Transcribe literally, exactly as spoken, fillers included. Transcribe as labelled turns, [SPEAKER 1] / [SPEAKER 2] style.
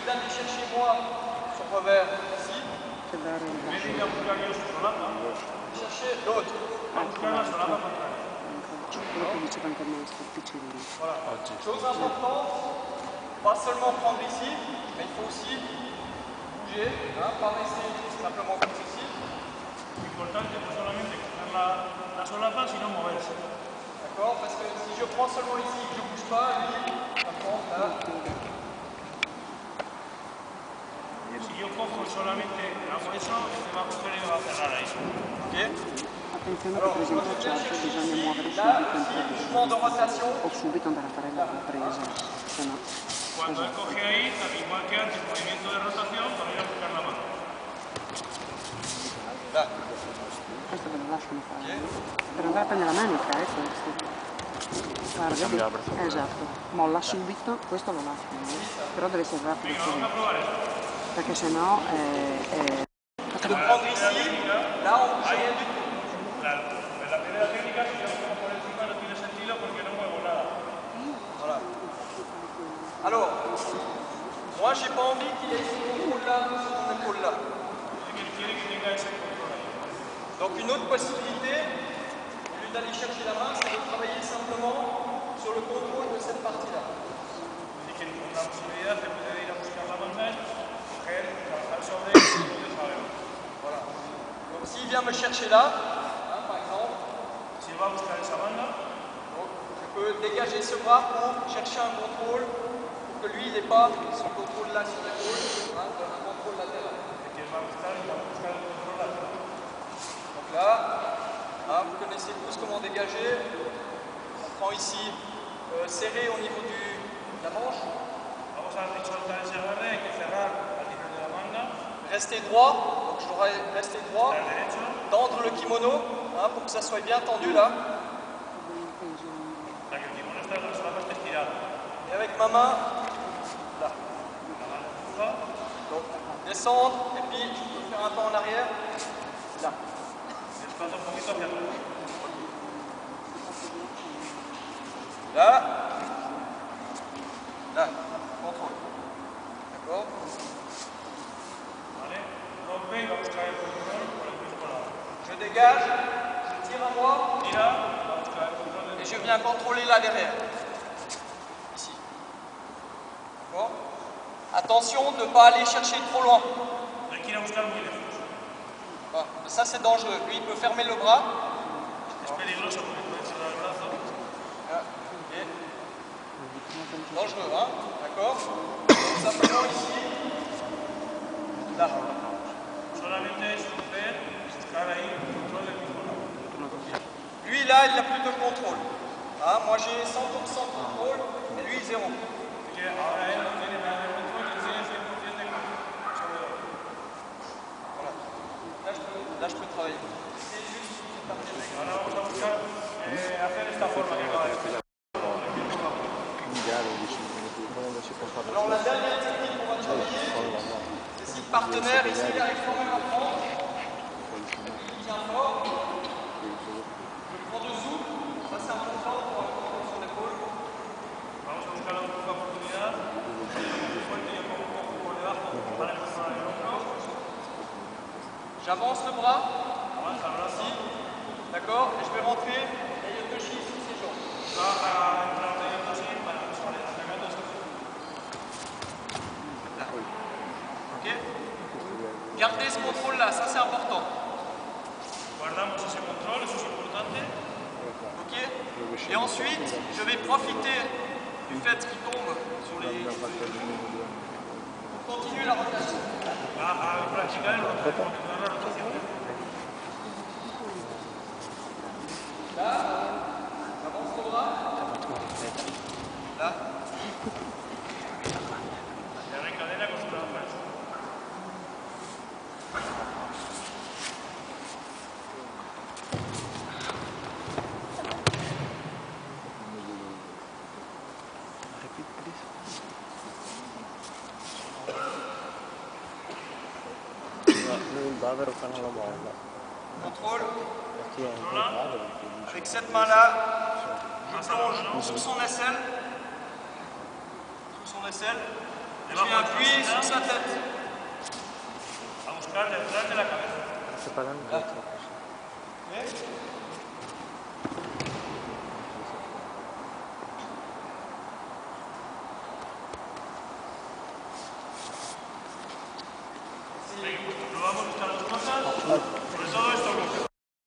[SPEAKER 1] d'aller chercher moi son revers ici. Chercher l'autre. Voilà. Chose importante, pas seulement prendre ici, mais il faut aussi bouger, hein, pas rester simplement comme ceci.
[SPEAKER 2] Importante, no solamente coger la, la solapa, sino moverse.
[SPEAKER 1] D'accord? Parce que si je prends seulement ici et que je ne bouge pas, lui, va prendre là.
[SPEAKER 2] Si yo cojo solamente hago eso, este va a coger y va a cerrar ahí.
[SPEAKER 1] Ok?
[SPEAKER 3] Attenzione che per esempio a Cerchio bisogna muovere subito in presa o subito andare a fare la ripresa, se no.
[SPEAKER 2] Cuando él coge ahí, igual que antes, movimiento de rotación para ir a buscar la mano.
[SPEAKER 1] Là.
[SPEAKER 3] Questo ve lo lasciano fare. Per andare a prendere la manica, eh, questo. Guarda, vedi? Esatto. Molla subito, questo lo lasciano, però deve essere rapido così. Perché sennò è... è...
[SPEAKER 1] De prendre ici, là on bouge rien du tout.
[SPEAKER 2] Claro, la primera técnica, si yo me pongo por encima, no tiene sentido porque no muevo nada.
[SPEAKER 1] Voilà. Alors, moi j'ai pas envie qu'il ait ce contrôle-là sur mon épaule-là. Donc une autre possibilité, au lieu d'aller chercher la main, c'est de travailler simplement sur le contrôle de cette partie-là. Voilà. Donc s'il vient me chercher là, hein, par exemple, donc, je peux dégager ce bras pour chercher un contrôle, pour que lui il n'ait pas ce contrôle-là sur l'épaule, hein, un contrôle latéral. Donc là, hein, vous connaissez tous comment dégager. On prend ici euh, serré au niveau du, de la manche. Rester droit, donc je dois rester droit, tendre le kimono hein, pour que ça soit bien tendu là. Et avec ma main, là. Donc descendre et puis je peux faire un pas en arrière, là. Là, là, contrôle. D'accord? Je dégage, je tire à moi, et je viens contrôler là derrière. Ici. D'accord? Attention de ne pas aller chercher trop loin. Voilà. Ça c'est dangereux. Lui il peut fermer le bras. Okay. Dangereux, hein? D'accord? Simplement ici. Là. Lui là, il n'a plus de contrôle. Hein? Moi j'ai cent pour cent de contrôle et lui zéro. Voilà. Là je peux, là, je peux travailler. Alors la dernière technique qu'on va travailler, c'est si le partenaire ici il arrive quand même à prendre, il tient fort, je le prends dessous, ça c'est important pour avoir le contrôle sur l'épaule. J'avance le bras, ici, d'accord, et je vais rentrer et Yotoshi sous ses jambes. Ok? Gardez ce contrôle là, ça c'est important. Ok? Et ensuite, je vais profiter du fait qu'il tombe sur les... pour continuer la rotation. Là, j'avance le bras. Là. Contrôle. Avec cette main-là, je plonge sur son aisselle. Sur son aisselle.
[SPEAKER 2] debajo
[SPEAKER 1] Tu appuies sur sa tête.
[SPEAKER 2] a buscar detrás de la cabeza. Probamos estas dos cosas, sobre todo esto.